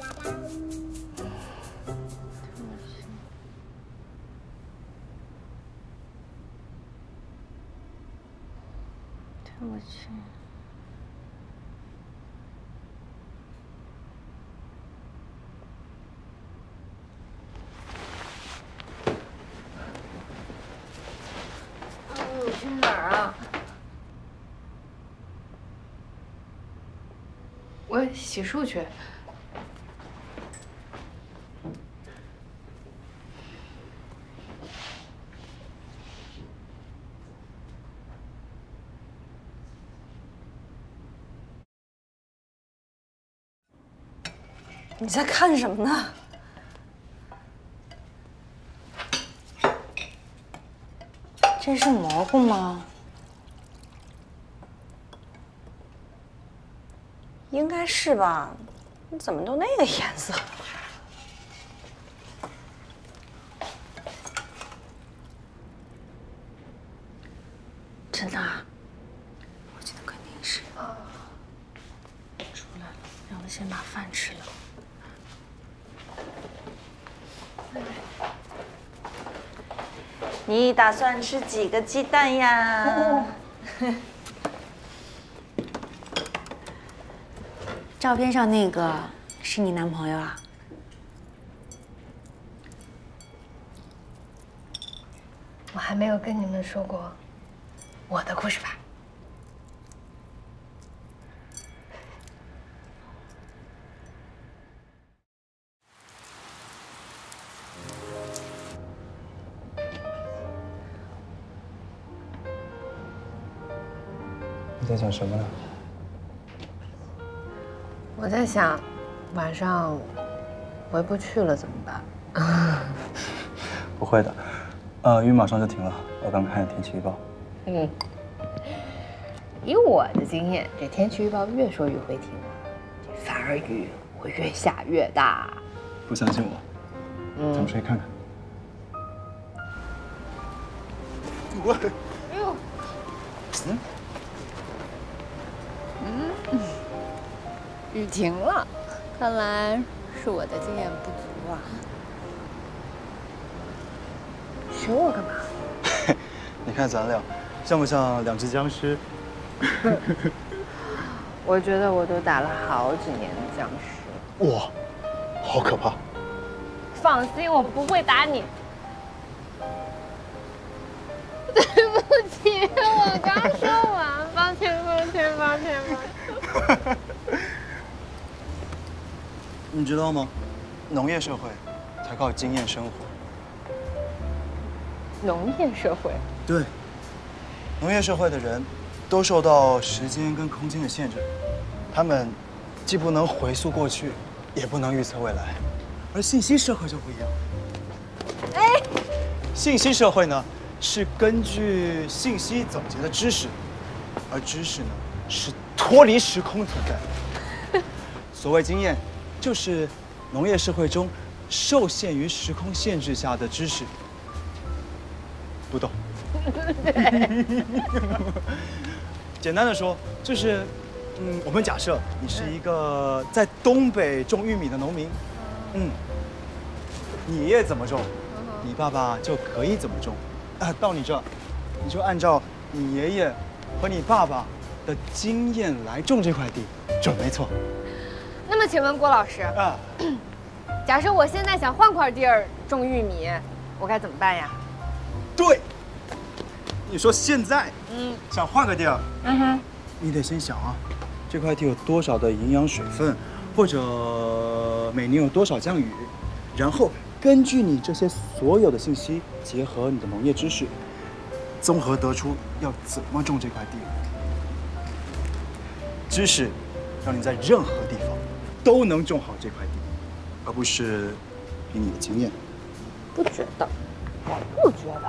对不起。我去哪儿啊？ 我洗漱去。 你在看什么呢？这是蘑菇吗？应该是吧？你怎么都那个颜色？真的啊？我记得肯定是。出来了，让我先把饭吃了。 你打算吃几个鸡蛋呀？照片上那个是你男朋友啊？ 我还没有跟你们说过我的故事吧？ 你在想什么呢？ 我在想，晚上回不去了怎么办？ 不会的，雨马上就停了。我刚看天气预报。 以我的经验，这天气预报越说雨会停，反而雨会越下越大。 不相信我？咱们出去看看。我， 哎呦，雨停了，看来是我的经验不足啊。学我干嘛？ 你看咱俩像不像两只僵尸？ 我觉得我都打了好几年的僵尸。 哇，好可怕！ 放心，我不会打你。对不起，我刚说完，抱歉，抱歉，抱歉，抱歉。 你知道吗？农业社会才靠经验生活。 农业社会。 对，农业社会的人都受到时间跟空间的限制，他们既不能回溯过去，也不能预测未来。而信息社会就不一样。 哎， 信息社会呢，是根据信息总结的知识，而知识呢，是脱离时空存在的。所谓经验，就是农业社会中受限于时空限制下的知识。不懂。简单的说，就是，我们假设你是一个在东北种玉米的农民，你爷爷怎么种，你爸爸就可以怎么种，到你这，你就按照你爷爷和你爸爸的经验来种这块地，准没错。 那么，请问郭老师，假设我现在想换块地儿种玉米，我该怎么办呀？ 对，你说现在，想换个地儿，你得先想啊，这块地有多少的营养水分，或者每年有多少降雨，然后根据你这些所有的信息，结合你的农业知识，综合得出要怎么种这块地。知识让你在任何地方都能种好这块地，而不是凭你的经验。 不觉得，我不觉得。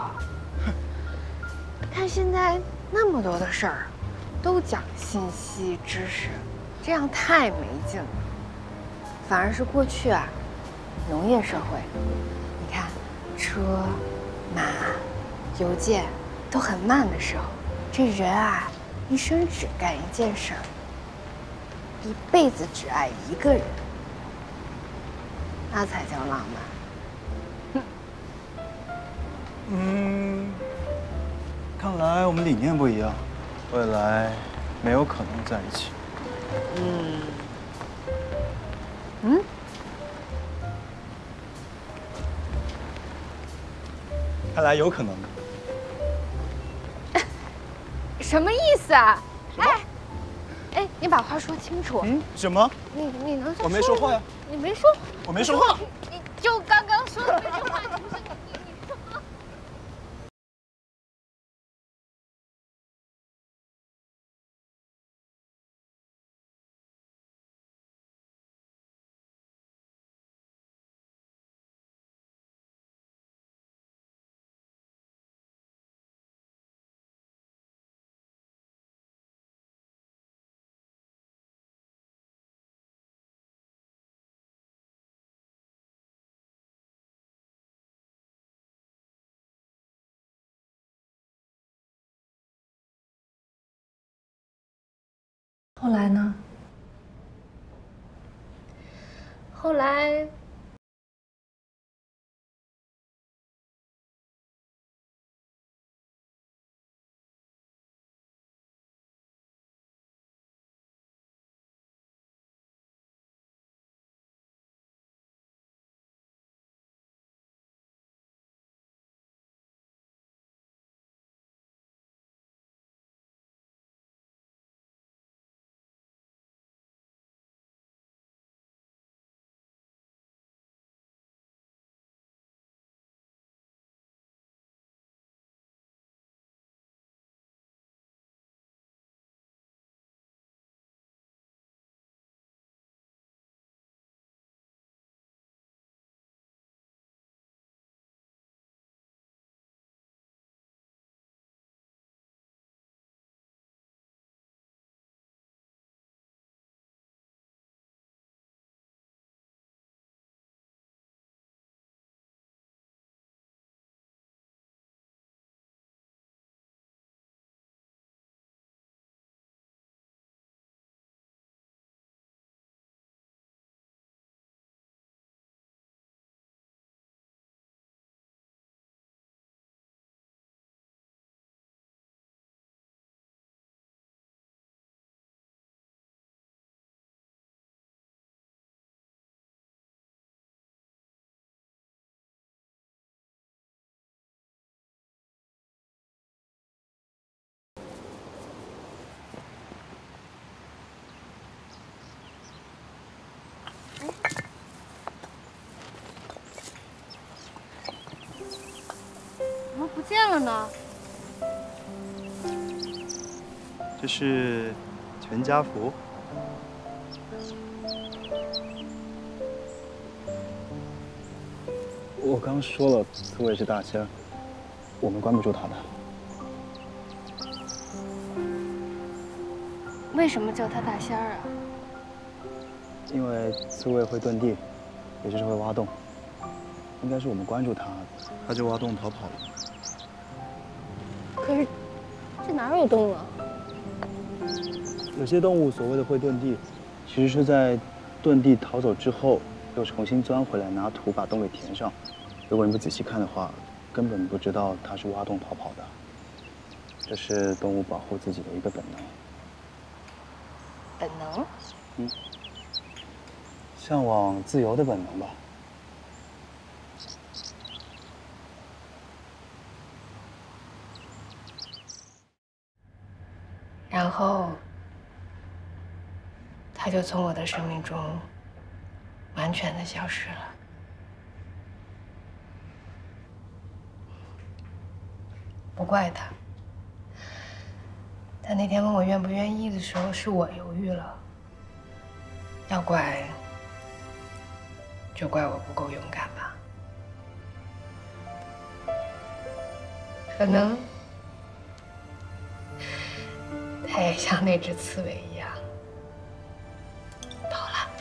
看现在那么多的事儿，都讲信息知识，这样太没劲了。反而是过去啊，农业社会，你看车、马、邮件都很慢的时候，这人啊，一生只干一件事儿，一辈子只爱一个人。 那才叫浪漫。 看来我们理念不一样，未来没有可能在一起。看来有可能。 什么意思啊？哎，你把话说清楚。 什么？ 你能说？ 我没说话呀。 你没说。 我没说话。 你就刚刚说的那句话，你不是你说吗？ 后来呢？ 后来。怎么不见了呢？ 这是全家福。我刚说了，刺猬是大仙儿，我们关不住他的。 为什么叫他大仙儿啊？ 因为刺猬会遁地，也就是会挖洞。应该是我们关注他，他就挖洞逃跑了。 可是这哪有洞啊？ 有些动物所谓的会遁地，其实是在遁地逃走之后，又重新钻回来，拿土把洞给填上。如果你不仔细看的话，根本不知道它是挖洞逃跑的。这是动物保护自己的一个本能。 本能？ 向往自由的本能吧。 然后，他就从我的生命中完全的消失了。不怪他，他那天问我愿不愿意的时候，是我犹豫了。要怪，就怪我不够勇敢吧。可能他也像那只刺猬一样逃了。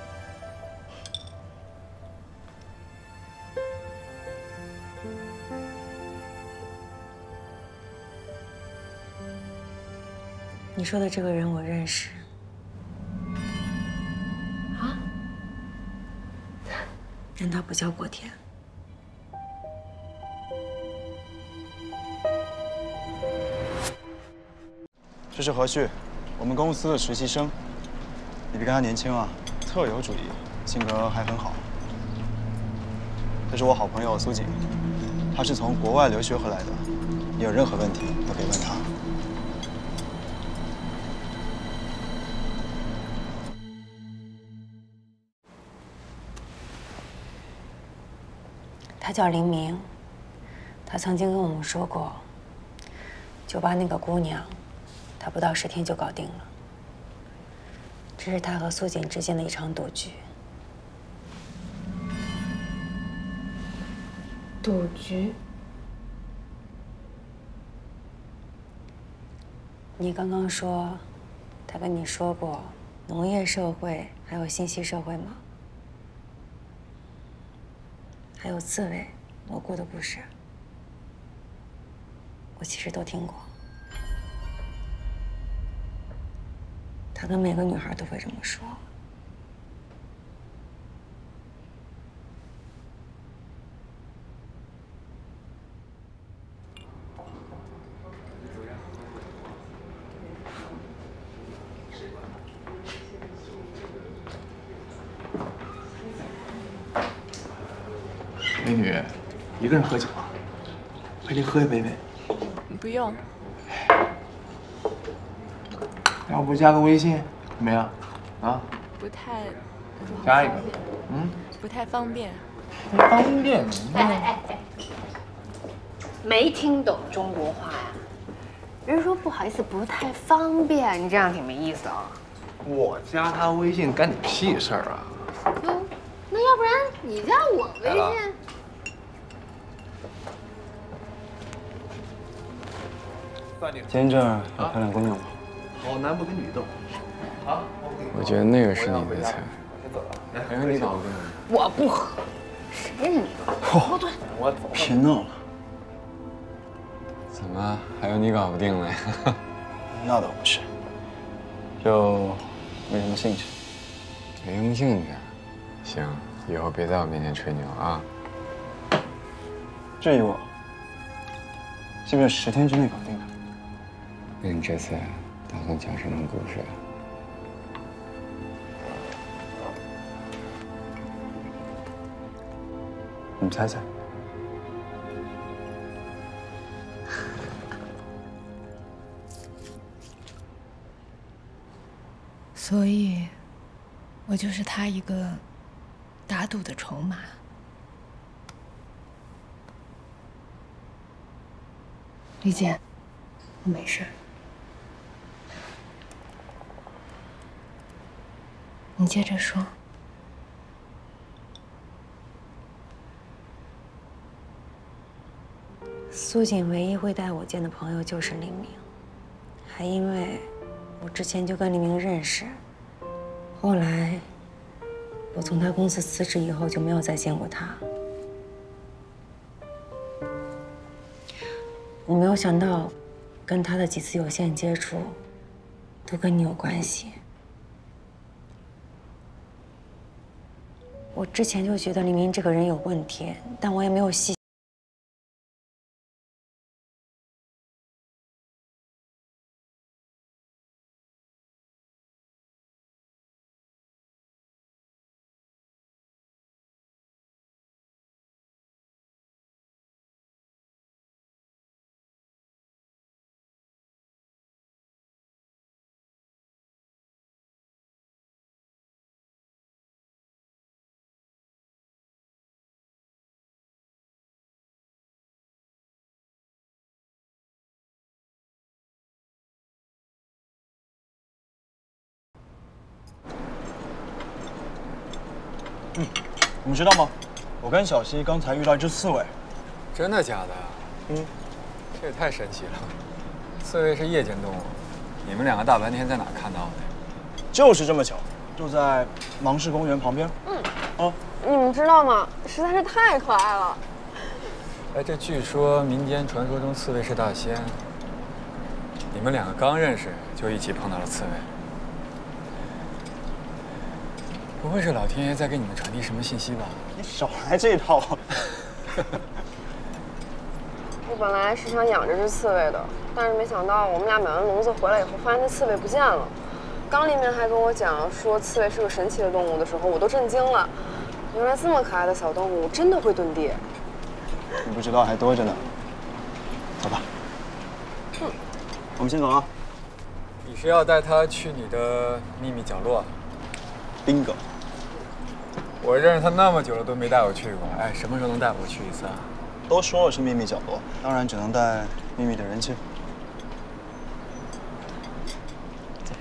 你说的这个人我认识。 啊？ 让他不叫过天。 这是何旭，我们公司的实习生。你别看他年轻啊，特有主义，性格还很好。这是我好朋友苏锦，他是从国外留学回来的。你有任何问题都可以问他。 他叫林明，他曾经跟我们说过，酒吧那个姑娘，他不到10天就搞定了。这是他和苏锦之间的一场赌局。 赌局？ 你刚刚说，他跟你说过农业社会还有信息社会吗？还有刺猬、蘑菇的故事，我其实都听过。他跟每个女孩都会这么说。 美女，一个人喝酒啊？陪你喝一杯呗。 不用。 要不加个微信？怎么样？啊？ 不太。 加一个。 不太方便。 不方便？ 没听懂中国话呀？人说不好意思，不太方便，你这样挺没意思啊。 我加他微信干你屁事儿啊？ 那要不然你加我微信？ 今天这儿有漂亮姑娘吗？ 好男不跟女斗。啊？ 我觉得那个是你的菜。还有你搞定了。 我不喝，谁是你？后退。 我走。 别闹了。 怎么还有你搞不定了呀？ 那倒不是，就没什么兴趣。 没什么兴趣。行，以后别在我面前吹牛啊。 至于我，是不是10天之内搞定的？ 那你这次打算讲什么故事啊？ 你猜猜。 所以，我就是他一个打赌的筹码。李姐，我没事。你接着说。 苏锦唯一会带我见的朋友就是林明，还因为我之前就跟林明认识，后来我从他公司辞职以后就没有再见过他。我没有想到，跟他的几次有限接触，都跟你有关系。我之前就觉得林明这个人有问题，但我也没有细。 你们知道吗？我跟小西刚才遇到一只刺猬。 真的假的？这也太神奇了。刺猬是夜间动物，你们两个大白天在哪看到的？ 就是这么巧，就在芒市公园旁边。 你们知道吗？实在是太可爱了。 哎，这据说民间传说中刺猬是大仙，你们两个刚认识就一起碰到了刺猬。 不会是老天爷在给你们传递什么信息吧？ 你少来这一套。 我本来是想养这只刺猬的，但是没想到我们俩买完笼子回来以后，发现那刺猬不见了。刚立明还跟我讲说刺猬是个神奇的动物的时候，我都震惊了。原来这么可爱的小动物真的会遁地。 你不知道还多着呢。走吧。我们先走啊。 你是要带他去你的秘密角落 ？bingo。 我认识他那么久了，都没带我去过。哎，什么时候能带我去一次啊？ 都说了是秘密角落，当然只能带秘密的人去。走。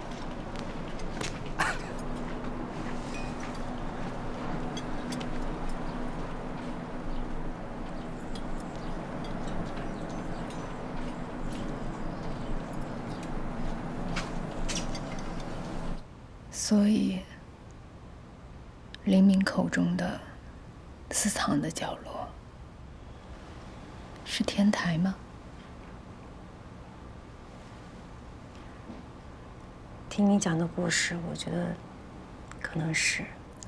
所以，黎明口中的私藏的角落，是天台吗？ 听你讲的故事，我觉得可能是。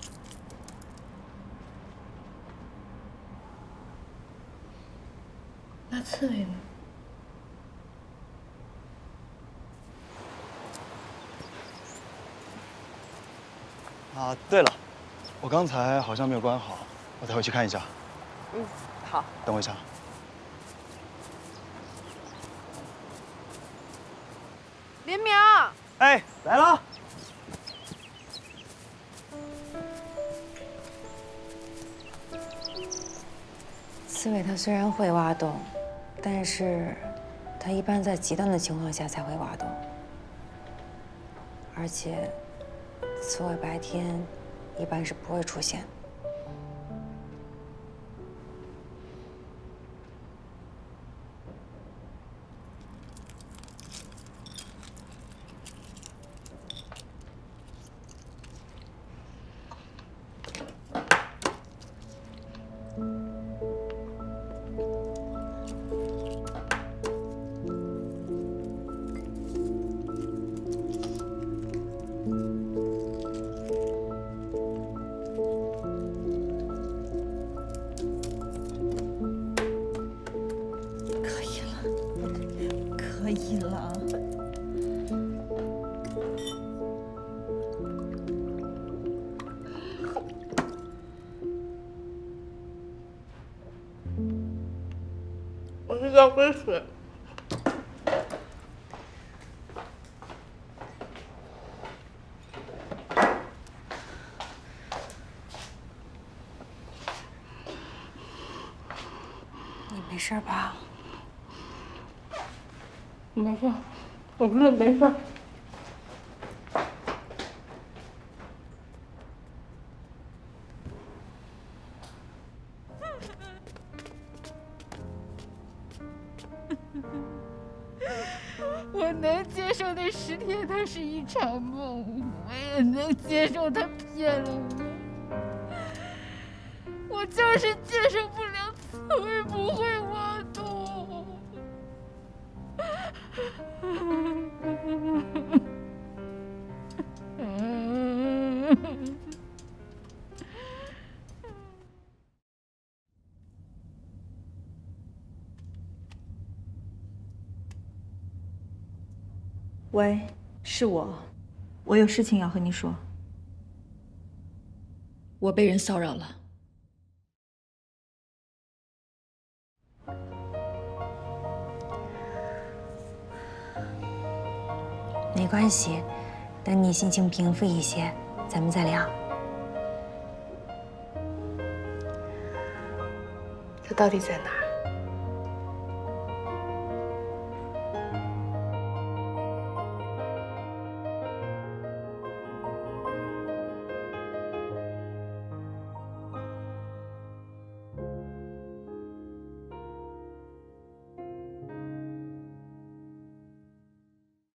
那刺猬呢？ 啊，对了，我刚才好像没有关好，我再回去看一下。 嗯，好。 等我一下。 林明， 哎，来了。 刺猬它虽然会挖洞，但是它一般在极端的情况下才会挖洞，而且刺猬白天一般是不会出现。 可以了。 我去倒杯水。 你没事吧？ 没事，我真的没事。 我能接受那10天它是一场梦，我也能接受他骗了我，我就是接受不了刺猬不会挖洞。 喂，是我，我有事情要和你说。我被人骚扰了。 没关系，等你心情平复一些，咱们再聊。 他到底在哪儿？